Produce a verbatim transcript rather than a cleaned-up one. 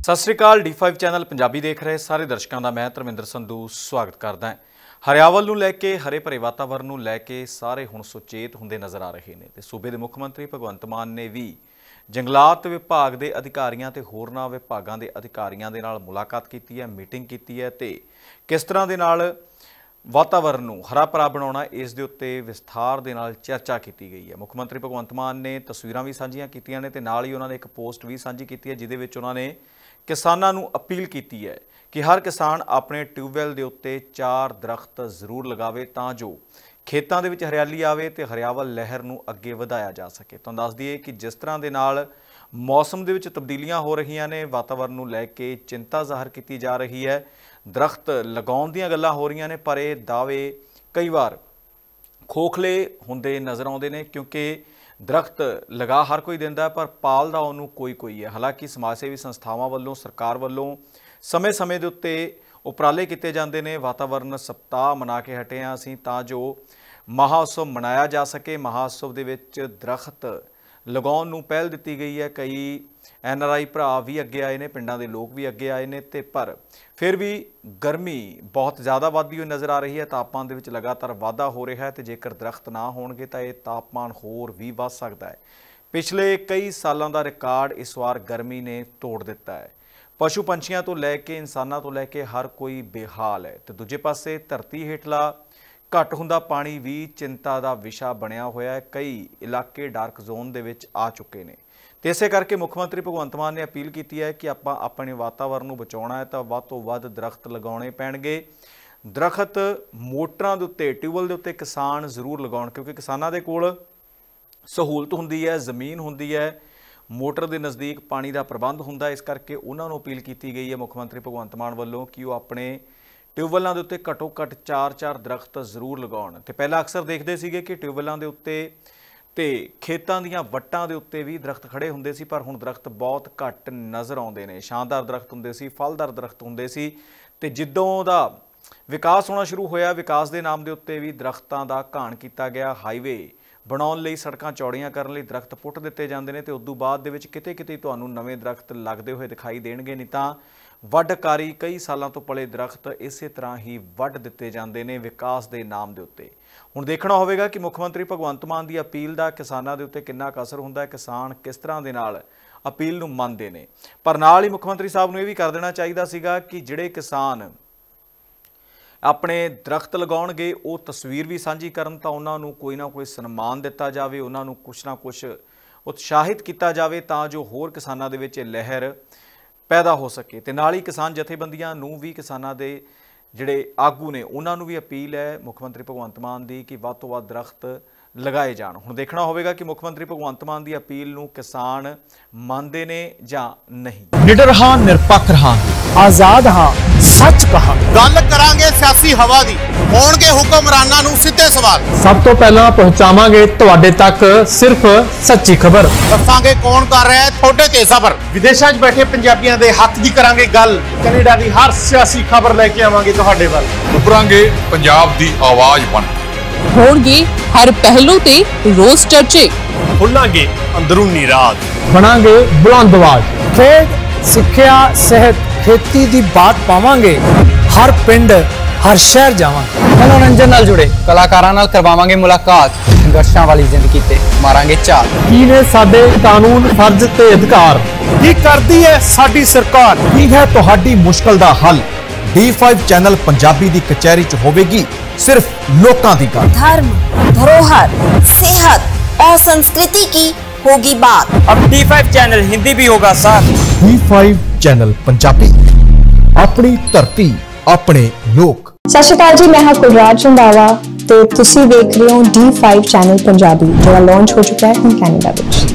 सत श्री अकाल D five channel Punjabi देख रहे सारे दर्शकों का मैं धर्मिंदर संधू स्वागत करदा है। हरियावल नूं लैके हरे भरे वातावरण नूं लैके सारे हुण सुचेत हुंदे नज़र आ रहे हैं ते सूबे दे मुख मंत्री भगवंत मान ने भी जंगलात विभाग के अधिकारियों ते होरनां विभागां दे अधिकारियों दे नाल मुलाकात की है, मीटिंग की है ते किस तरह दे नाल वातावरण नूं हरा भरा बनाउणा इस दे उत्ते विस्तार दे नाल चर्चा की गई है। मुख मंत्री भगवंत मान ने तस्वीरां भी साझीआं कीतीआं ने ते नाल ही उन्होंने एक पोस्ट भी साझी की है जिहदे विच उन्होंने किसानां नूं अपील की है कि हर किसान अपने ट्यूबवैल के उत्ते चार दरख्त जरूर लगावे तां जो खेतों के हरियाली आवे ते हरियावल लहर नूं अगे वधाया जा सके। तो दस दईए कि जिस तरह के नाल मौसम दे विच तब्दीलियां हो रही ने, वातावरण नूं लैके चिंता जाहिर की जा रही है, दरख्त लगाउण दीआं गल्लां हो रही ने, पर ये दावे कई बार खोखले हुंदे नज़र आउंदे ने क्योंकि दरख्त लगा हर कोई दिंदा पर पालदा उहनूं कोई कोई है। हालांकि समाज सेवी संस्थावां वल्लों सरकार वल्लों समय समय के उत्ते उपराले किए जाते हैं। वातावरण सप्ताह मना के हटे हैं असीं तां जो महाउत्सव मनाया जा सके। महाउत्सव दे विच दरख्त लगाउण नूं पहल दित्ती गई है। कई एन आर आई भरा भी अगे आए ने, पिंडां दे लोग भी अगे आए ने ते पर फिर भी गर्मी बहुत ज़्यादा वधदी हुई नज़र आ रही है। तापमान दे विच लगातार वाधा हो रहा है तो जेकर दरख्त ना होणगे तां इह तापमान होर भी वध सकदा है। पिछले कई सालों का रिकॉर्ड इस वार गर्मी ने तोड़ दिता है। पशु पंछियों तो लैके इंसानों तो लैके हर कोई बेहाल है तो दूजे पासे धरती हेठला घट हुंदा पानी भी चिंता का विषा बनया होया है। कई इलाके डार्क जोन दे विच आ चुके हैं तो इस करके मुख मंत्री भगवंत मान ने अपील की है कि आपां अपने वातावरण नूं बचाउणा है तो वध तों वध दरख्त लगाउणे पैणगे। दरख्त मोटरां दे उत्ते ट्यूबवैल दे उत्ते किसान जरूर लगाउण क्योंकि किसानां दे कोल सहूलत हुंदी है, जमीन हुंदी है, मोटर के नज़दीक पानी का प्रबंध हुंदा, इस करके उन्होंने अपील की गई है मुख मंत्री भगवंत मान वालों कि वो अपने ट्यूबवैलों के उत्ते घटो घट चार चार दरख्त जरूर लगाउण। ते पहला अक्सर देखते सीगे कि ट्यूबवैलों के उत्ते ते खेतों दीआं वट्टां दे उत्ते भी दरख्त खड़े हुंदे सी, पर हुण दरख्त बहुत घट नज़र आउंदे ने। शानदार दरख्त हुंदे सी, फलदार दरख्त हुंदे सी ते जिद्दों दा विकास होना शुरू होया, विकास के नाम के उत्ते भी दरख्तों का घाण किया गया। हाईवे बनाउण लई सड़कां चौड़ियां करन लई दरख्त पुट दिते जांदे ने ते उस तों बाद दे विच किते किते तुहानूं नवें दरख्त लगदे होए दिखाई देणगे, नहीं तां वढकारी कई सालों तो पले दरख्त इस तरह ही वढ दिते जांदे ने विकास के नाम के उत्ते। हुण देखना होवेगा कि मुख मंत्री भगवंत मान की अपील का किसानां दे उत्ते किन्ना क असर हुंदा है, किसान किस तरह दे नाल अपील नूं मनदे ने। पर नाल ही मुख मंत्री साहब नूं इह वी कर देना चाहिदा सीगा कि जिहड़े किसान अपने दरख्त लगाउणगे वो तस्वीर भी साझी करन तां उन्हां नूं कोई ना कोई सन्मान दिता जाए, उन्हां नूं कुछ ना कुछ उत्साहित किया जाए तां जो होर किसानां दे विच लहर पैदा हो सके। ते नाल ही किसान जथेबंदियां नूं भी किसानां दे जिहड़े आगू ने उन्हां नूं भी अपील है मुख मंत्री भगवंत मान दी कि वध तों वध दरख्त लगाए जाण। हुण देखना होवेगा कि मुख मंत्री भगवंत मान दी अपील नूं किसान मनदे ने जां नहीं। निडर हां, निरपक्ष हां, आजाद हां, सच कहा गल करांगे सियासी हवा दी, होणगे हुक्मरानां नूं सीधे सवाल। सब तो पहला पहुंचावांगे तुहाडे तक सिर्फ सच्ची खबर। दसांगे कौन कर रहा है थोड़े ते सफर। विदेशां 'च बैठे पंजाबियां दे हक दी करांगे गल, कनेडा दी हर सियासी खबर लेके आवांगे तुहाडे वल। उभरांगे पंजाब दी आवाज बन होणगे हर पहलू ते रोज चर्चे, खुलांगे अंदरूनी राज, बनांगे बुलंद आवाज। खेड, सिक्ख्या, सेहत, खेती दी बात पावांगे, हर पिंड हर शहर जावांगे। मनोरंजन नाल जुड़े कलाकारां नाल करवावांगे मुलाकात, संघर्षां वाली जिंदगी ते मारांगे चाल। की ने साडे कानून, फर्ज ते अधिकार, की करदी है साडी सरकार, की है तुहाडी मुश्किल दा हल। डी फाइव चैनल पंजाबी दी कचहरी च होवेगी सिर्फ लोकां दी गल। धर्म, धरोहर, सेहत और संस्कृति की होगी बात। अब डी फाइव चैनल हिंदी भी होगा साथ। डी फाइव चैनल पंजाबी, अपनी धरती अपने लोक। सत श्री अकाल जी, मैं हाँ कुलराज रंधावा ते तुसी देख रहे हो डी फाइव चैनल पंजाबी जो लॉन्च हो चुका है कनाडा विच।